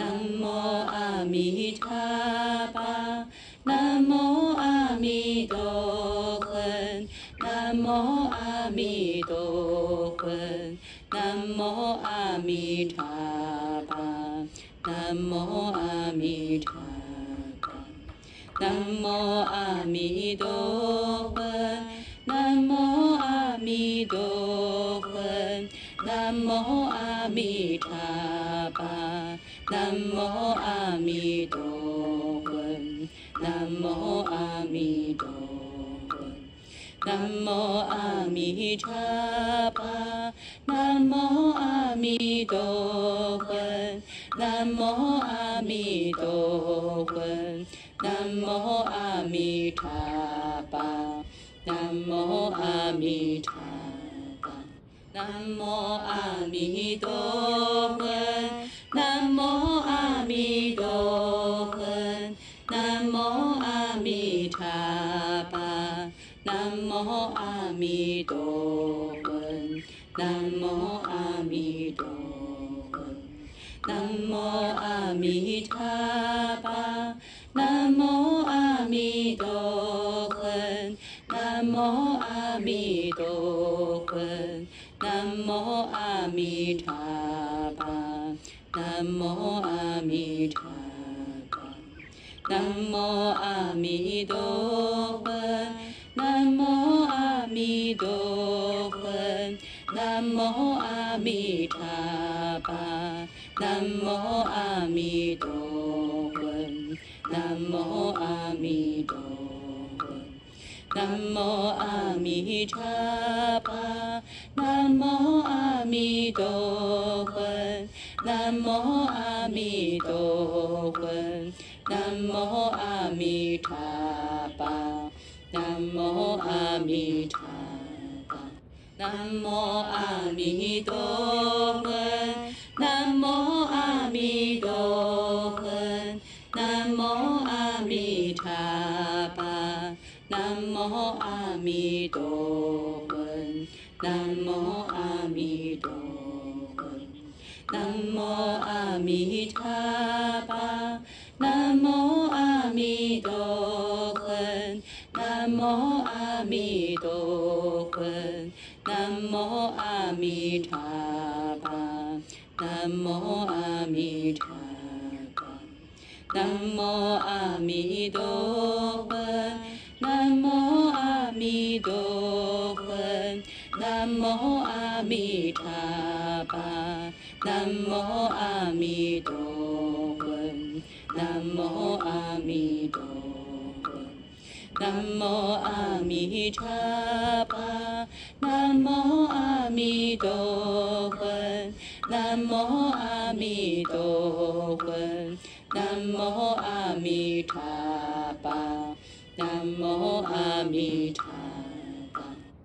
南无阿弥陀佛，南无阿弥陀佛，南无阿弥陀佛，南无阿弥陀佛，南无阿弥陀佛，南无阿弥陀佛，南无阿弥陀佛，南无阿弥陀佛。南无阿弥陀佛，南无阿弥陀佛，南无阿弥陀佛，南无阿弥陀佛，南无阿弥陀佛，南无阿弥陀佛，南无阿弥陀佛，南无阿弥陀佛。南无阿弥陀佛，南无阿弥陀佛，南无阿弥陀佛，南无阿弥陀佛，南无阿弥陀佛，南无阿弥陀佛，南无阿弥陀佛，南无阿弥陀佛。南无阿弥陀佛，南无阿弥陀佛，南无阿弥陀佛，南无阿弥陀佛，南无阿弥陀佛，南无阿弥陀佛，南无阿弥陀佛，南无阿弥陀佛。南无阿弥陀佛，南无阿弥陀佛，南无阿弥陀佛，南无阿弥陀佛，南无阿弥陀佛，南无阿弥陀佛，南无阿弥陀佛，南无阿弥陀佛。南无阿弥陀佛，南无阿弥陀佛，南无阿弥陀佛，南无阿弥陀佛，南无阿弥陀佛，南无阿弥陀佛，南无阿弥陀佛，南无阿弥陀佛。南无阿弥陀佛，南无阿弥陀佛，南无阿弥陀佛，南无阿弥陀佛，南无阿弥陀佛，南无阿弥陀佛，南无阿弥陀佛。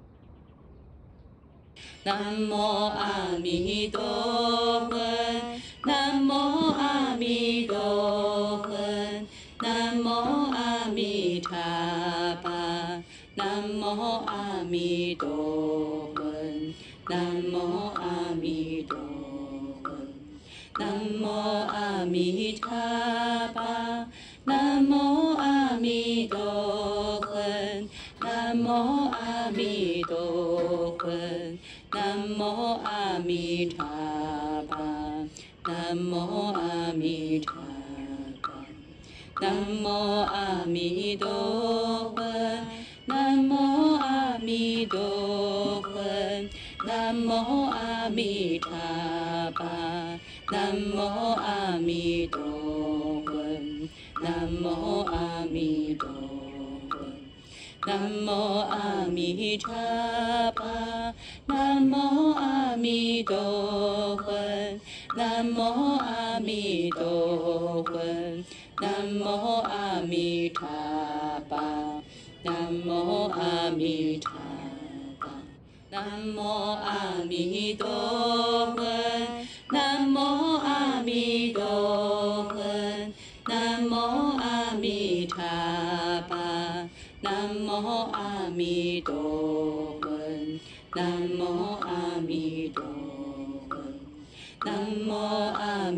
南无阿弥陀佛，南无阿弥陀佛，南无阿弥陀佛，南无阿弥陀佛，南无阿弥陀佛，南无阿弥陀佛，南无阿弥陀佛，南无阿弥陀佛。南无阿弥陀佛，南无阿弥陀佛，南无阿弥陀佛，南无阿弥陀佛，南无阿弥陀佛，南无阿弥陀佛，南无阿弥陀佛。南无阿弥陀佛，南无阿弥陀佛，南无阿弥陀佛，南无阿弥陀佛，南无阿弥陀佛，南无阿弥陀佛，南无阿弥陀佛，南无阿弥陀佛。南无阿弥陀佛，南无阿弥陀佛，南无阿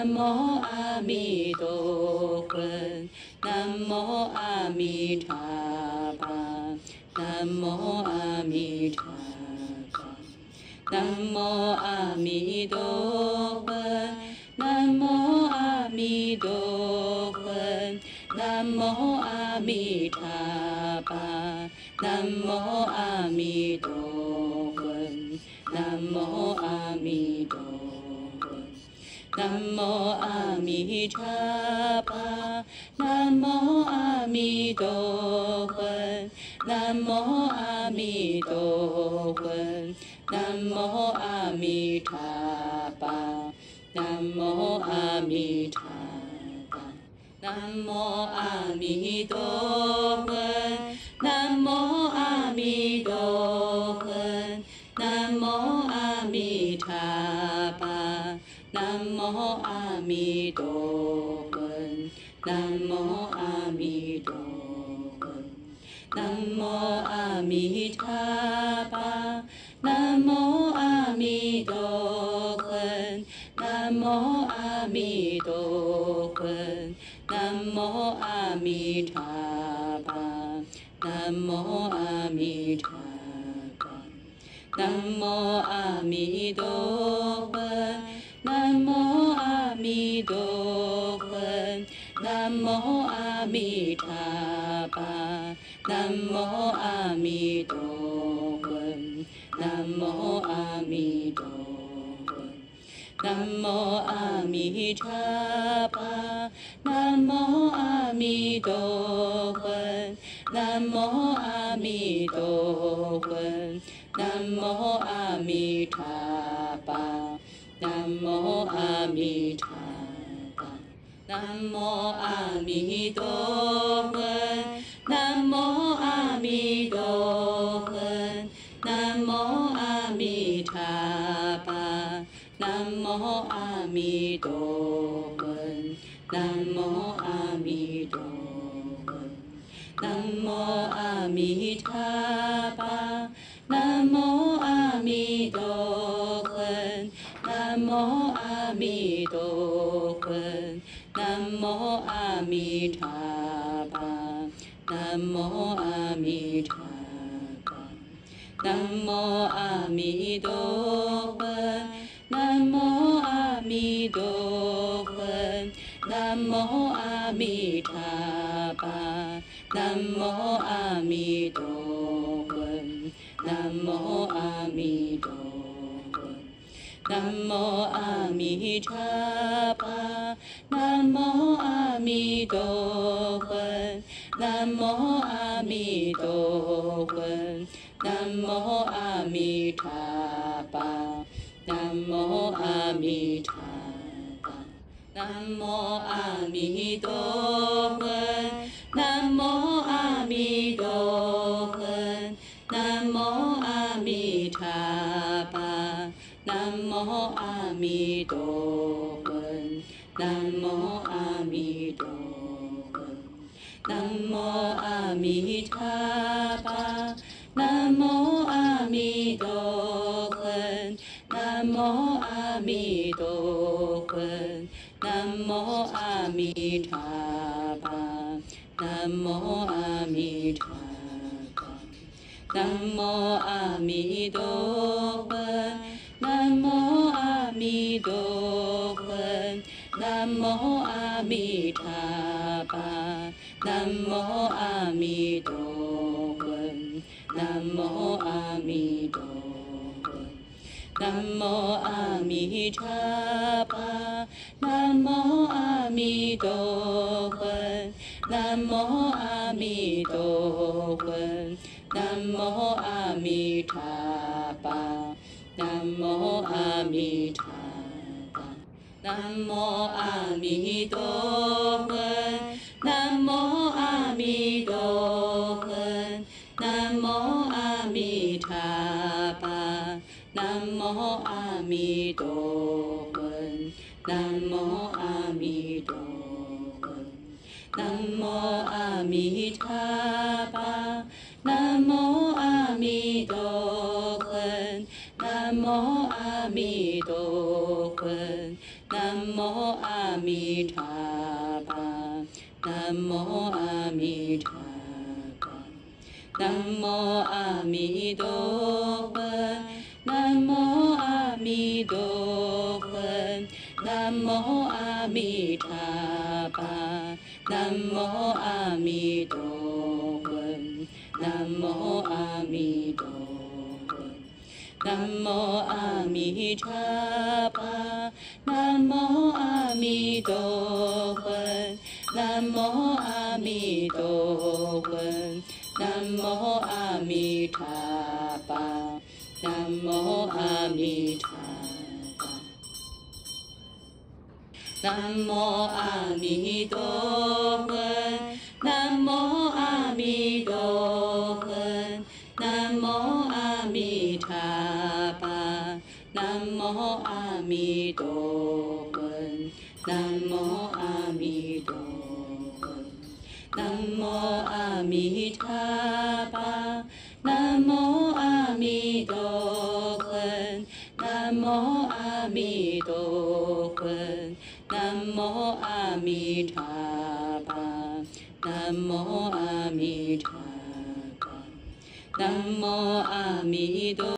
南无阿弥陀佛，南无阿弥陀佛，南无阿弥陀佛，南无阿弥陀佛，南无阿弥陀佛，南无阿弥陀佛，南无阿弥陀佛，南无阿弥陀佛。南无阿弥陀佛，南无阿弥陀佛，南无阿弥陀佛，南无阿弥陀佛，南无阿弥陀佛，南无阿弥陀佛，南无阿弥陀佛，南无阿弥陀佛。南无阿弥陀佛，南无阿弥陀佛，南无阿弥陀佛，南无阿弥陀佛，南无阿弥陀佛，南无阿弥陀佛，南无阿弥陀佛，南无阿弥陀佛。南无阿弥陀佛，南无阿弥陀佛，南无阿弥陀佛，南无阿弥陀佛，南无阿弥陀佛，南无阿弥陀佛，南无阿弥陀佛，南无阿弥陀佛。南无阿弥陀佛，南无阿弥陀佛，南无阿弥陀佛，南无阿弥陀佛，南无阿弥陀佛，南无阿弥陀佛，南无阿弥陀佛，南无阿弥陀佛。南无阿弥陀佛，南无阿弥陀佛，南无阿弥陀佛，南无阿弥陀佛，南无阿弥陀佛，南无阿弥陀佛，南无阿弥陀佛，南无阿弥陀佛。南无阿弥陀佛，南无阿弥陀佛，南无阿弥陀佛，南无阿弥陀佛，南无阿弥陀佛，南无阿弥陀佛，南无阿弥陀佛，南无阿弥陀佛。南无阿弥陀佛，南无阿弥陀佛，南无阿弥陀佛，南无阿弥陀佛，南无阿弥陀佛，南无阿弥陀佛，南无阿弥陀佛，南无阿弥陀佛。南无阿弥陀佛，南无阿弥陀佛，南无阿弥陀佛，南无阿弥陀佛，南无阿弥陀佛，南无阿弥陀佛，南无阿弥陀佛，南无阿弥陀佛。南无阿弥陀佛，南无阿弥陀佛，南无阿弥陀佛，南无阿弥陀佛，南无阿弥陀佛，南无阿弥陀佛，南无阿弥陀佛，南无阿弥陀佛。南无阿弥陀佛， 魂，南无阿弥陀佛，南无阿弥陀佛，南无阿弥陀佛，南无阿弥陀佛，南无阿弥陀佛，南无阿弥陀佛，南无阿弥陀佛。南无阿弥陀佛，南无阿弥陀佛，南无阿弥陀佛，南无阿弥陀佛，南无阿弥陀佛，南无阿弥陀佛，南无阿弥陀佛，南无阿弥陀佛，南无阿弥陀佛，南无阿弥陀佛，南无阿弥陀佛，南无阿弥陀佛，南无阿弥陀佛，南无阿弥陀佛，南无阿弥陀佛，南无阿弥陀。